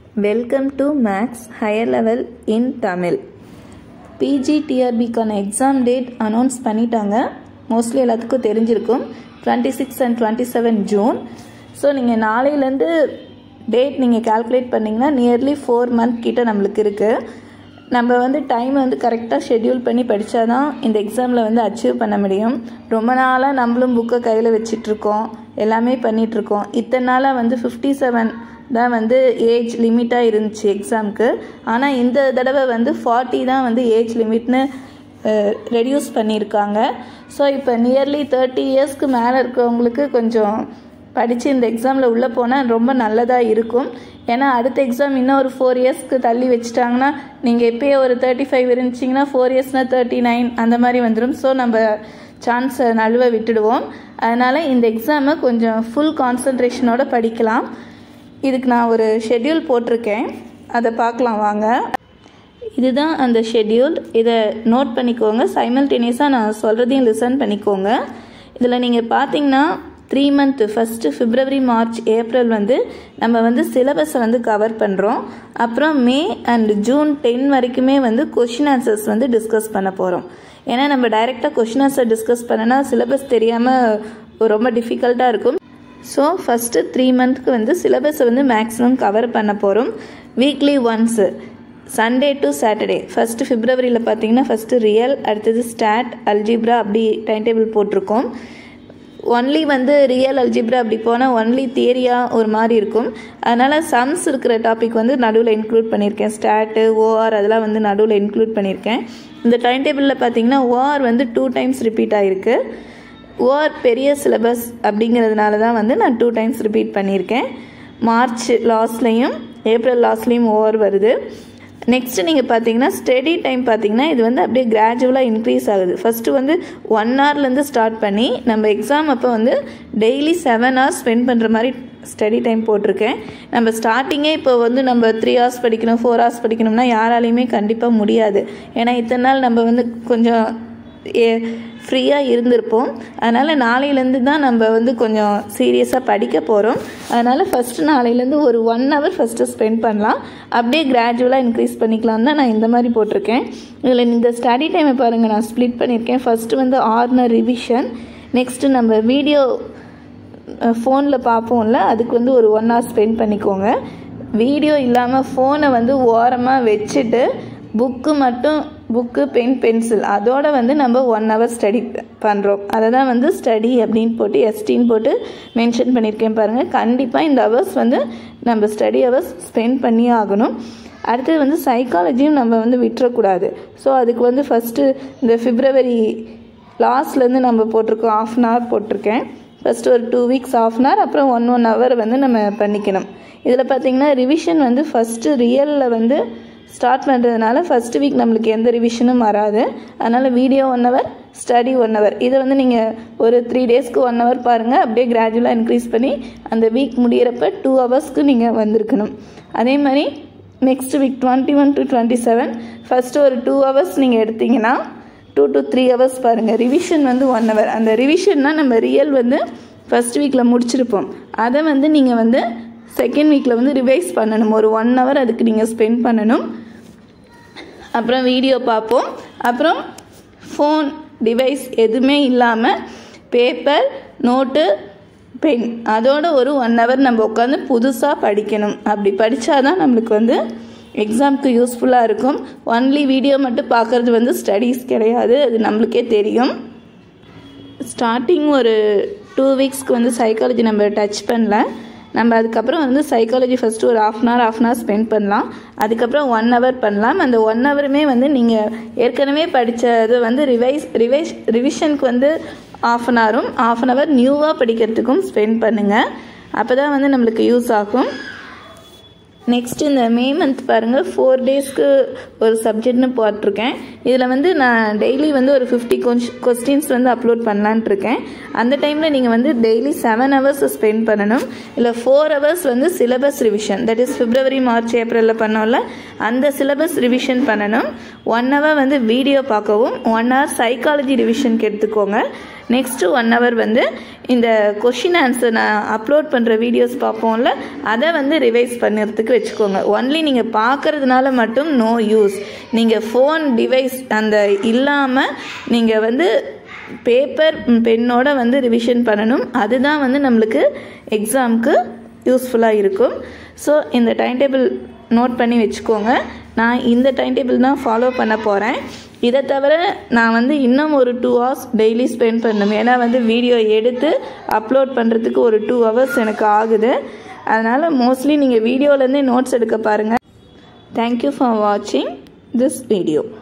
Welcome to Max Higher Level in Tamil. PGTRB-க்கான exam date announce பண்ணிட்டாங்க. Mostly எல்லாத்துக்கும் தெரிஞ்சிருக்கும். 26 and 27 ஜூன். ஸோ நீங்கள் நாளையிலேருந்து டேட் நீங்கள் கால்குலேட் பண்ணிங்கன்னா நியர்லி 4 month கிட்ட நம்மளுக்கு இருக்குது. நம்ம வந்து டைம் வந்து கரெக்டாக ஷெட்யூல் பண்ணி படித்தா தான் இந்த எக்ஸாமில் வந்து அச்சீவ் பண்ண முடியும். ரொம்ப நாளாக நம்மளும் புக்கை கையில் வச்சிட்ருக்கோம், எல்லாமே பண்ணிகிட்ருக்கோம். இத்தனை நாளாக வந்து 57 தான் வந்து ஏஜ் லிமிட்டாக இருந்துச்சு எக்ஸாமுக்கு. ஆனால் இந்த தடவை வந்து 40 தான் வந்து ஏஜ் லிமிட்னு ரெடியூஸ் பண்ணியிருக்காங்க. ஸோ இப்போ நியர்லி 30 இயர்ஸ்க்கு மேலே இருக்கிறவங்களுக்கு கொஞ்சம் படித்து இந்த எக்ஸாமில் உள்ளே போனால் ரொம்ப நல்லதாக இருக்கும். ஏன்னா அடுத்த எக்ஸாம் இன்னும் ஒரு 4 இயர்ஸ்க்கு தள்ளி வச்சுட்டாங்கன்னா நீங்கள் எப்போயே ஒரு 35 இருந்துச்சிங்கன்னா 4 இயர்ஸ்னால் 39 அந்த மாதிரி வந்துடும். ஸோ நம்ம சான்ஸை நழுவ விட்டுடுவோம். அதனால் இந்த எக்ஸாமை கொஞ்சம் ஃபுல் கான்சன்ட்ரேஷனோட படிக்கலாம். இதுக்கு நான் ஒரு ஷெட்யூல் போட்டிருக்கேன், அதை பார்க்கலாம் வாங்க. இதுதான் அந்த ஷெட்யூல். இதை நோட் பண்ணிக்கோங்க. சைமல்டேனியஸாக நான் சொல்கிறதையும் லிசன் பண்ணிக்கோங்க. இதில் நீங்கள் பார்த்தீங்கன்னா 3 month first February, March, April வந்து நம்ம வந்து சிலபஸை வந்து கவர் பண்ணுறோம். அப்புறம் May and June 10 வரைக்குமே வந்து கொஷின் ஆன்சர்ஸ் வந்து டிஸ்கஸ் பண்ண போகிறோம். ஏன்னா நம்ம டைரெக்டாக கொஷின் ஆன்சர் டிஸ்கஸ் பண்ணனா சிலபஸ் தெரியாமல் ரொம்ப டிஃபிகல்ட்டாக இருக்கும். ஸோ ஃபஸ்ட்டு 3 monthக்கு வந்து சிலபஸை வந்து மேக்ஸிமம் கவர் பண்ண போகிறோம். Weekly once Sunday to Saturday. First Februaryயில் பார்த்தீங்கன்னா ஃபஸ்ட்டு ரியல், அடுத்தது ஸ்டாட், அல்ஜிப்ரா அப்படி டைம் டேபிள் போட்டிருக்கோம். ஒன்லி வந்து ரியல் அல்ஜிப்ரா அப்படி போனால் ஒன்லி தியரியாக ஒரு மாதிரி இருக்கும். அதனால் சம்ஸ் இருக்கிற டாபிக் வந்து நடுவில் இன்க்ளூட் பண்ணியிருக்கேன். ஸ்டாட்டு, ஓஆர் அதெல்லாம் வந்து நடுவில் இன்க்ளூட் பண்ணியிருக்கேன். இந்த டைம் டேபிளில் பார்த்தீங்கன்னா ஓஆர் வந்து 2 times ரிப்பீட் ஆகிருக்கு. ஓஆர் பெரிய சிலபஸ் அப்படிங்கிறதுனால தான் வந்து நான் 2 times ரிப்பீட் பண்ணியிருக்கேன். மார்ச் லாஸ்ட்லேயும் ஏப்ரல் லாஸ்ட்லேயும் ஓஆர் வருது. நெக்ஸ்ட்டு நீங்கள் பார்த்தீங்கன்னா ஸ்டடி டைம் பார்த்தீங்கன்னா இது வந்து அப்படியே கிராஜுவலாக இன்க்ரீஸ் ஆகுது. ஃபஸ்ட்டு வந்து 1 hourலேருந்து ஸ்டார்ட் பண்ணி நம்ம எக்ஸாம் அப்போ வந்து டெய்லி 7 hours ஸ்பெண்ட் பண்ணுற மாதிரி ஸ்டடி டைம் போட்டிருக்கேன். நம்ம ஸ்டார்டிங்கே இப்போ வந்து நம்ம 3 hours படிக்கணும், 4 hours படிக்கணும்னா யாராலையுமே கண்டிப்பாக முடியாது. ஏன்னா இத்தனை நாள் நம்ம வந்து கொஞ்சம் ஃப்ரீயாக இருந்திருப்போம். அதனால் நாளையிலேருந்து தான் நம்ம வந்து கொஞ்சம் சீரியஸாக படிக்க போகிறோம். அதனால் ஃபஸ்ட்டு நாளையிலேருந்து ஒரு 1 hour ஃபஸ்ட்டு ஸ்பெண்ட் பண்ணலாம். அப்படியே கிராஜுவலாக இன்க்ரீஸ் பண்ணிக்கலாம் தான் நான் இந்த மாதிரி போட்டிருக்கேன். இதில் இந்த ஸ்டடி டைமை பாருங்கள், நான் ஸ்ப்ளிட் பண்ணியிருக்கேன். ஃபஸ்ட்டு வந்து ஆர்டினரி ரிவிஷன், நெக்ஸ்ட்டு நம்ம வீடியோ ஃபோனில் பார்ப்போம்ல அதுக்கு வந்து ஒரு 1 hour ஸ்பெண்ட் பண்ணிக்கோங்க. வீடியோ இல்லாமல் ஃபோனை வந்து ஓரமாக வச்சுட்டு புக்கு பென் பென்சில் அதோடு வந்து நம்ம 1 hour ஸ்டடி பண்ணுறோம். அதை தான் வந்து ஸ்டடி அப்படின்னு போட்டு எஸ்டின்னு போட்டு மென்ஷன் பண்ணியிருக்கேன் பாருங்கள். கண்டிப்பாக இந்த ஹவர்ஸ் வந்து நம்ம ஸ்டடி ஹவர்ஸ் ஸ்பெண்ட் பண்ணியே ஆகணும். அடுத்தது வந்து சைக்காலஜியும் நம்ம வந்து விட்டுறக்கூடாது. ஸோ அதுக்கு வந்து ஃபஸ்ட்டு இந்த February லாஸ்ட்லேருந்து நம்ம போட்டிருக்கோம், 1/2 hour போட்டிருக்கேன். ஃபஸ்ட்டு ஒரு 2 weeks 1/2 hour, அப்புறம் 1 hour வந்து நம்ம பண்ணிக்கணும். இதில் பார்த்திங்கன்னா ரிவிஷன் வந்து ஃபஸ்ட்டு ரியலில் வந்து ஸ்டார்ட் பண்ணுறதுனால ஃபஸ்ட்டு வீக் நம்மளுக்கு எந்த ரிவிஷனும் வராது. அதனால் வீடியோ 1 hour, ஸ்டடி 1 hour. இதை வந்து நீங்கள் ஒரு 3 daysக்கு 1 hour பாருங்கள். அப்படியே கிராஜுவலாக இன்க்ரீஸ் பண்ணி அந்த வீக் முடிகிறப்ப 2 hours நீங்கள் வந்திருக்கணும். அதே மாதிரி நெக்ஸ்ட் வீக் 21 to 27 ஃபஸ்ட்டு ஒரு 2 hours நீங்கள் எடுத்திங்கன்னா 2 to 3 hours பாருங்கள். ரிவிஷன் வந்து 1 hour. அந்த ரிவிஷன்னா நம்ம ரியல் வந்து ஃபஸ்ட் வீக்கில் முடிச்சிருப்போம். அதை வந்து நீங்கள் வந்து செகண்ட் வீக்கில் வந்து ரிவைஸ் பண்ணணும். ஒரு 1 hour அதுக்கு நீங்கள் ஸ்பெண்ட் பண்ணணும். அப்புறம் வீடியோ பார்ப்போம். அப்புறம் ஃபோன் டிவைஸ் எதுவுமே இல்லாமல் பேப்பர், நோட்டு, பென் அதோட ஒரு 1 hour நம்ம உட்காந்து புதுசாக படிக்கணும். அப்படி படித்தா தான் நம்மளுக்கு வந்து எக்ஸாமுக்கு யூஸ்ஃபுல்லாக இருக்கும். ஒன்லி வீடியோ மட்டும் பார்க்குறது வந்து ஸ்டடீஸ் கிடையாது, அது நம்மளுக்கே தெரியும். ஸ்டார்டிங் ஒரு 2 weeksக்கு வந்து சைக்காலஜி நம்ம டச் பண்ணல. நம்ம அதுக்கப்புறம் வந்து சைக்காலஜி ஃபஸ்ட்டு ஒரு 1/2 hour ஸ்பெண்ட் பண்ணலாம். அதுக்கப்புறம் 1 hour பண்ணலாம். அந்த 1 hourமே வந்து நீங்கள் ஏற்கனவே படித்தது வந்து ரிவிஷனுக்கு வந்து 1/2 hour நியூவாக படிக்கிறதுக்கும் ஸ்பெண்ட் பண்ணுங்கள். அப்போ தான் வந்து நம்மளுக்கு யூஸ் ஆகும். நெக்ஸ்ட் இந்த மே மந்த் பாருங்கள், 4 daysக்கு ஒரு சப்ஜெக்ட்னு போட்டிருக்கேன். இதில் வந்து நான் டெய்லி வந்து ஒரு 50 questions வந்து அப்லோட் பண்ணலான்ட்டு இருக்கேன். அந்த டைமில் நீங்கள் வந்து டெய்லி 7 hours ஸ்பெண்ட் பண்ணணும். இல்லை 4 hours வந்து syllabus revision, that is February, March, Aprilல் பண்ணோம்ல அந்த சிலபஸ் ரிவிஷன் பண்ணணும். 1 hour வந்து வீடியோ பார்க்கவும் 1 hour சைக்காலஜி ரிவிஷனுக்கு எடுத்துக்கோங்க. நெக்ஸ்ட்டு 1 hour வந்து இந்த கொஷின் ஆன்சர் நான் அப்லோட் பண்ணுற வீடியோஸ் பார்ப்போம்ல, அதை வந்து ரிவைஸ் பண்ணுறதுக்கு வச்சுக்கோங்க. ஒன்லி நீங்கள் பார்க்குறதுனால மட்டும் நோ யூஸ். நீங்கள் ஃபோன் டிவைஸ் அந்த இல்லாமல் நீங்கள் வந்து பேப்பர் பென்னோட வந்து ரிவிஷன் பண்ணணும். அதுதான் வந்து நம்மளுக்கு எக்ஸாமுக்கு யூஸ்ஃபுல்லாக இருக்கும். ஸோ இந்த டைம் டேபிள் நோட் பண்ணி வச்சுக்கோங்க. நான் இந்த டைம் டேபிள் தான் ஃபாலோ பண்ண போகிறேன். இதை தவிர நான் வந்து இன்னும் ஒரு 2 hours டெய்லி ஸ்பெண்ட் பண்ணணும். ஏன்னா வந்து வீடியோ எடுத்து அப்லோட் பண்ணுறதுக்கு ஒரு 2 hours எனக்கு ஆகுது. அதனால் மோஸ்ட்லி நீங்கள் வீடியோலேருந்தே நோட்ஸ் எடுக்க பாருங்கள். தேங்க்யூ ஃபார் வாட்சிங் திஸ் வீடியோ.